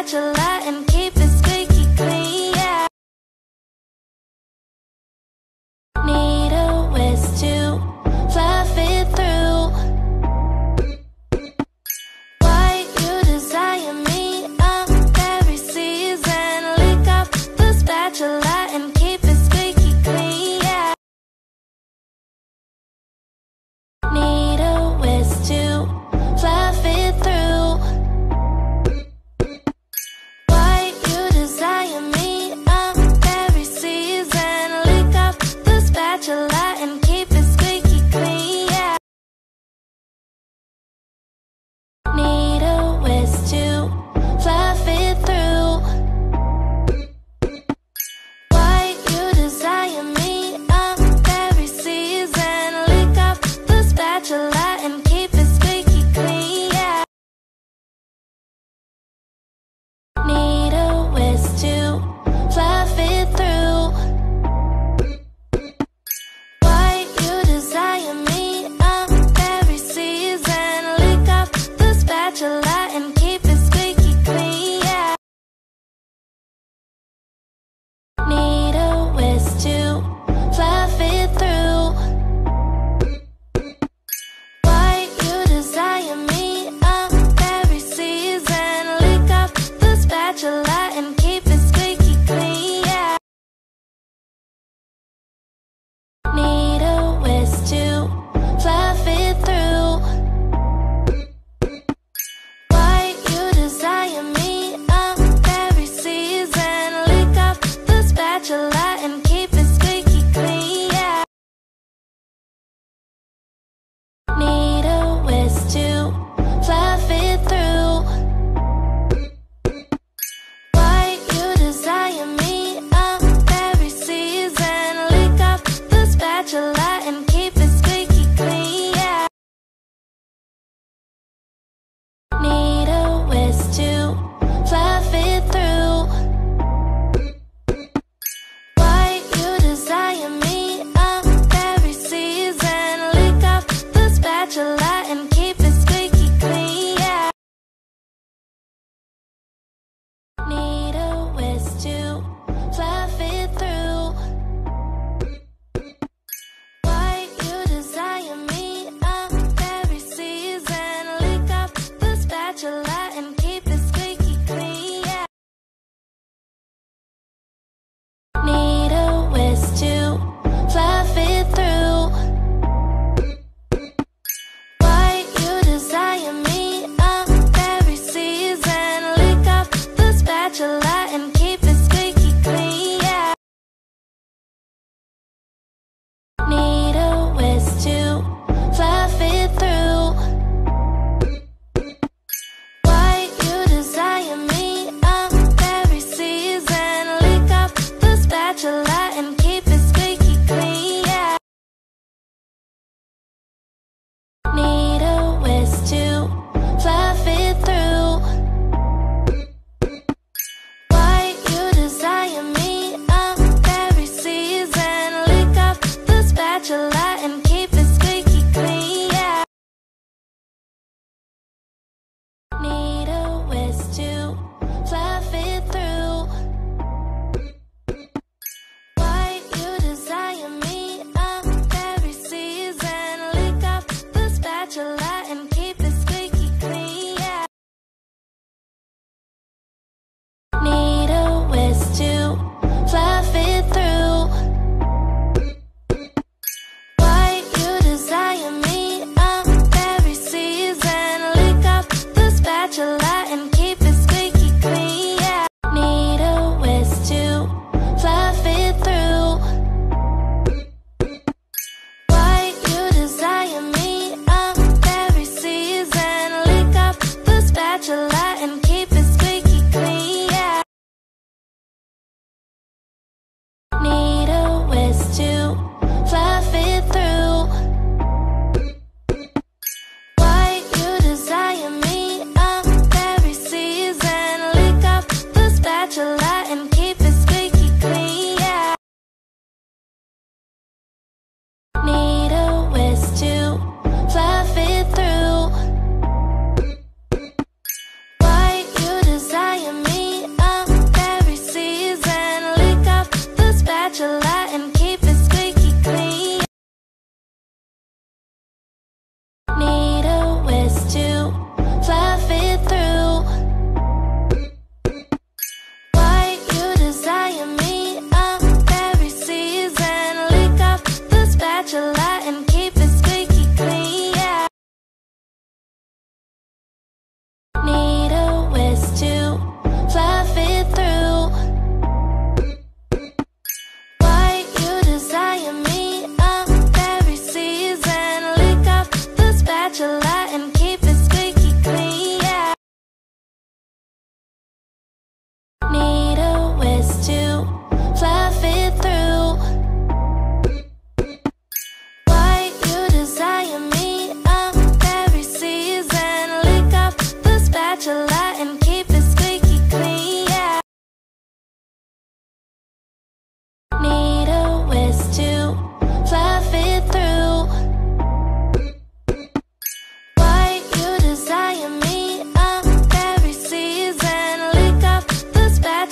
spatula and keep it squeaky clean, yeah. Need a whisk to fluff it through. Why you desire me, every season. Lick up the spatula and keep it squeaky clean, yeah. Need a whisk to fluff it through. Why you desire me, every season. Lick up the spatula and keep it squeaky clean, yeah. Need a whisk to fluff it through. Why you desire me, every season. Lick up the spatula and keep it squeaky clean, yeah. Need a whisk to fluff it through. Why you desire me, every season. Lick up the spatula and keep it squeaky clean, yeah. Need a whisk to fluff it through. Why you desire me, every season. Lick up the spatula and keep it squeaky clean, yeah. Need a whisk to fluff it through. Why you desire me, every season. Lick up the spatula and keep it squeaky clean, yeah. Need a whisk to fluff it through.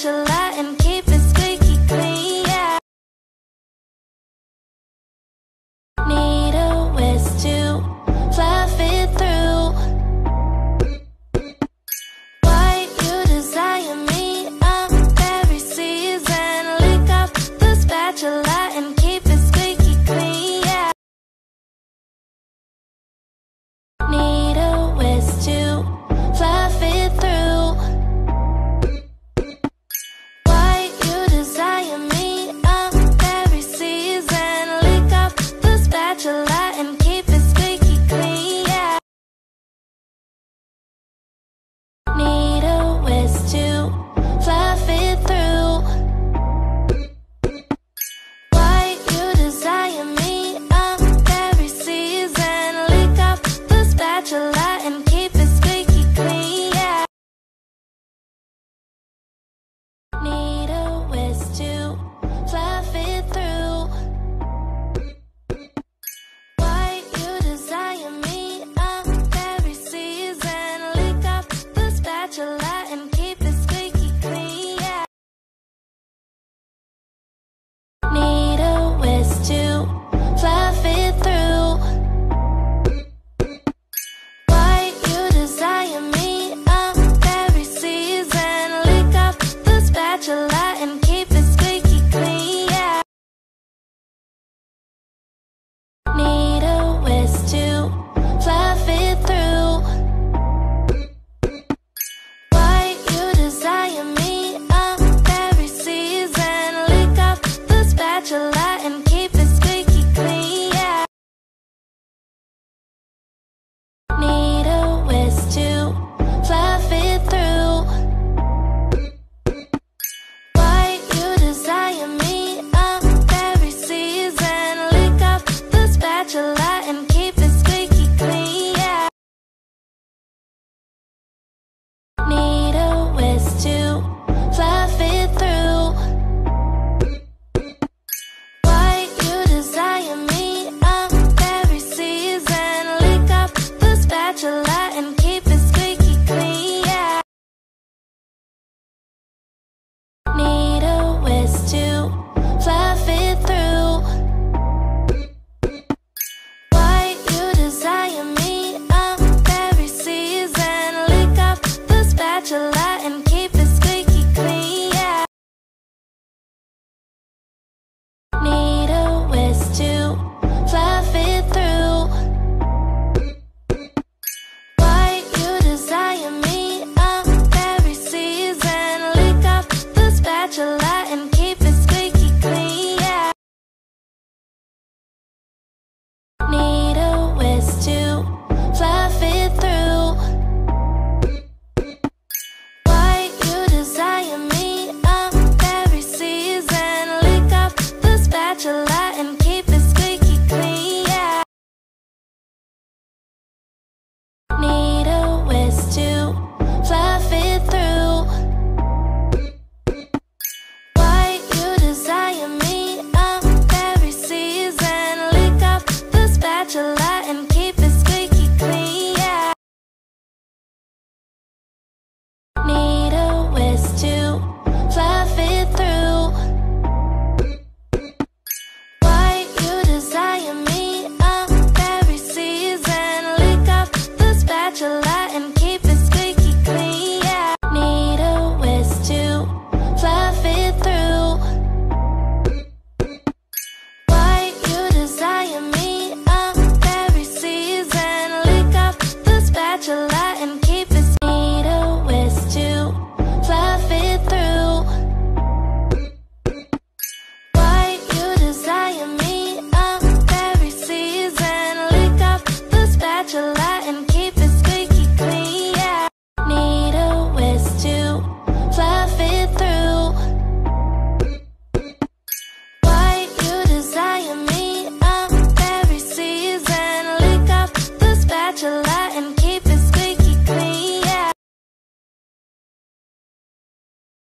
spatula and keep it squeaky clean, yeah. Need a whisk to fluff it through. Why you desire me? I'm every season. Lick up the spatula and keep it squeaky clean, yeah. Need a whisk to fluff it through. Why you desire me? I'm every season. Lick up the spatula and keep it squeaky clean, yeah. Need a whisk to fluff it through. Why you desire me? I'm every season. Lick up the spatula and keep it squeaky clean, yeah. Need a whisk to fluff it through. Why you desire me? I'm every season. Lick up the spatula and keep it squeaky clean, yeah. Need a whisk to fluff it through. Why you desire me? I'm every season. Lick up the spatula and keep it squeaky clean, yeah. Need a whisk to fluff it through. Why you desire me? I'm every season. Lick up the spatula and keep it squeaky clean, yeah. Need a whisk to fluff it through. Why you desire me? I'm every season. Lick up the spatula and keep it squeaky clean, yeah. Need a whisk to fluff it through. Why you desire me? I'm every season. Lick up the spatula and keep it squeaky clean, yeah. Need a whisk to fluff it through. Why you desire me? I'm every season. Lick up the spatula and keep it squeaky clean, yeah. Need a whisk to fluff it through. Why you desire me? I'm every season. Lick up the spatula and keep it squeaky clean, yeah. Need a whisk to fluff it through. Why you desire me? I'm every season. Lick up the spatula and keep it squeaky clean, yeah. Need a whisk to fluff it through. Why you desire me? I'm every season. Lick up the spatula and keep it squeaky clean, yeah. Need a whisk to fluff it through. Why you desire me? I'm every season. Lick up the spatula and keep it squeaky clean, yeah. Need a whisk to fluff it through. Why you desire me? I'm every season. Lick up the spatula